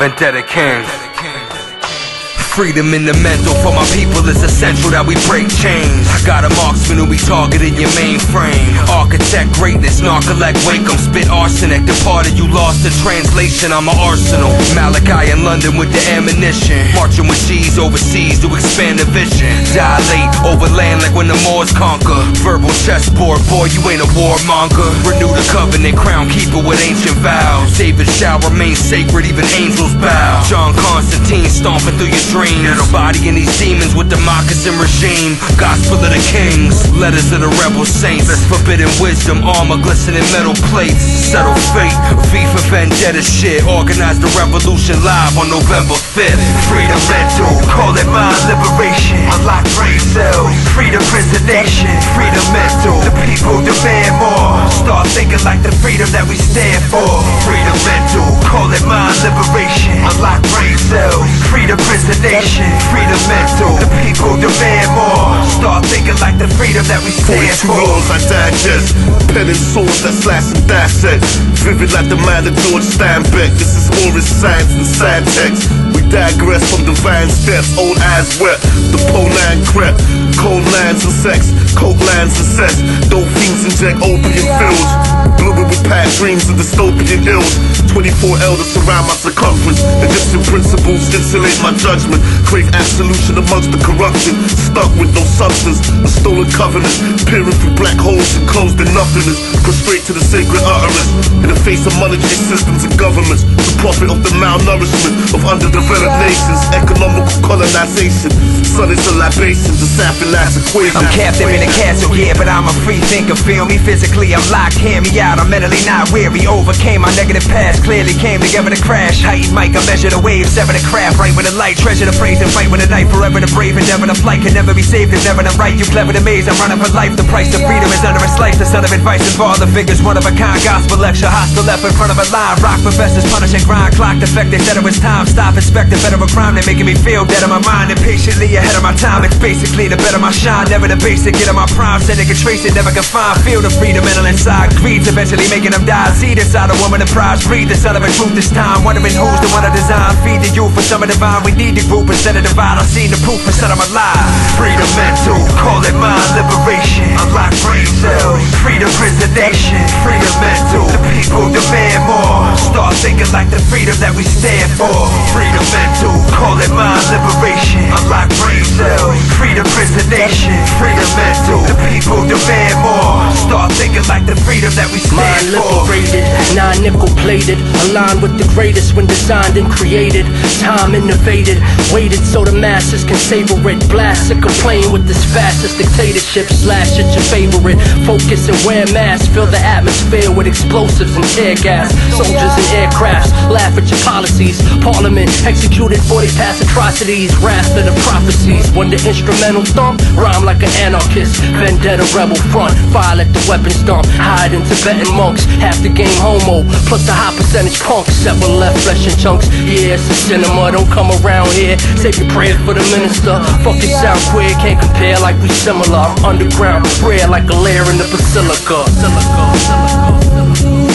Vendetta King. Freedom in the mental for my people is essential that we break chains. I got a marksman who be targeting your mainframe. Architect greatness, narcolect wake 'em. Spit arsenic, the part of you lost in translation. I'm an arsenal. Malachi in London with the ammunition. Marching with G's overseas to expand the vision. Dilate over land like when the Moors conquer. Verbal chessboard, boy, you ain't a warmonger. Renew the covenant, crown keeper with ancient vows. David shall remain sacred, even angels bow. John Constantine stomping through your dreams. Bodying these demons with the moccasin regime. Gospel of the kings, letters of the rebel saints. Forbidden wisdom, armor, glistening metal plates. Settle fate, V for vendetta shit. Organize the revolution live on November 5th. Freedom mental, call it mind liberation. Unlock brain cells, freedom prison nation. Freedom mental, the people demand more. Start thinking like the freedom that we stand for. Freedom mental, call it mind liberation. Unlock brain cells, freedom prison nation. Freedom mental, the people demand more. Start thinking like the freedom that we stand for. 42 roles I digest, pen and sword that slash and dissect. Vivid like the mind of George Steinbeck. This is Morris science and sad text. We digress from divine steps, old eyes wet. The pole line crept, cold lines and sex, coke lines and sex. Dope fiends inject opium fields, blooming with past dreams of dystopian ills. 24 elders surround my circumference. Egyptian principles insulate my judgment. Crave absolution amongst the corruption. Stuck with no substance, a stolen covenant. Peering through black holes and closed in nothingness. Prostrate to the sacred utterance. In the face of monetary systems and governments. The profit of the malnourishment of underdeveloped nations. Economical colonization. Sun is a libation, the sapping last equation. I'm captive in a castle, yeah, but I'm a free thinker. Feel me physically, I'm locked, hear me out. I'm mentally not weary. Overcame my negative past, clearly came together to crash. Height mic, I measure the waves, sever the craft. Right with the light, treasure the praise and fight with a knife. Forever the brave, endeavor to flight can never be saved. It's never the right, you clever the maze. I'm running for life, the price of freedom is under a slice. The son of advice and father figures, one of a kind. Gospel lecture, hostile left in front of a line. Rock professors punish and grind. Clock defected, said it was time. Stop inspecting federal crime, they're making me feel dead in my mind. Impatiently ahead of my time, it's basically the better my shine. Never the basic, get on my prime. Said they can trace it, never can find. Feel the freedom mental inside. Greed's eventually making them die. See this out of woman of pride. Breathe the son of a truth this time. Wondering who's the one I design. Feed the youth for some of divine. We need the group instead of divide. I've seen the proof instead I'm alive. Freedom mental, call it mind liberation. Unlock brain cells, freedom prison nation. Freedom mental, the people demand more. Start thinking like the freedom that we stand for. Freedom mental, call it mind liberation. Unlock brain cells, freedom prison nation. Freedom mental, the people demand more. Start thinking like the freedom that we stand mind for. liberated, non-nickel plated, aligned with the greatest when designed and created. Time innovated, waited so the masses can savor it. Blast and complain with this fascist dictatorship. Slash at your favorite. Focus and wear masks, fill the atmosphere with explosives and tear gas. Soldiers and aircrafts laugh at your policies. Parliament executed 40 past atrocities. Wrath of the prophecies. When the instrumental thump, rhyme like an anarchist. Vendetta rebel front, fire at the weapons dump. Hide in Tibetan monks, half the game homo, plus a high percentage punks. Several left flesh in chunks. Yeah, it's a cinema, don't come around here. Save your prayers for the minister. Fuck it, sound queer, can't compare like we similar. I'm underground, rare like a lair in the basilica.